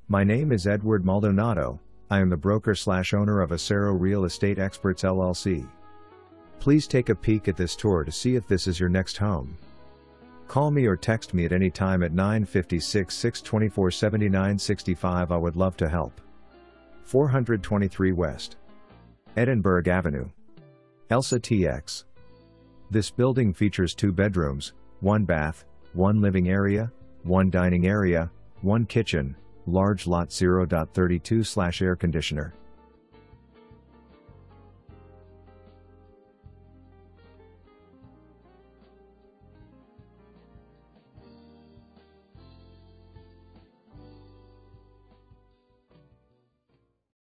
My name is Edward Maldonado. I am the broker/owner of ACERO Real Estate Experts LLC. Please take a peek at this tour to see if this is your next home. Call me or text me at any time at 956-624-7965. I would love to help. 423 West Edinburg Avenue, Elsa TX. This building features 2 bedrooms, 1 bath, 1 living area, 1 dining area, 1 kitchen, large lot 0.32/air conditioner.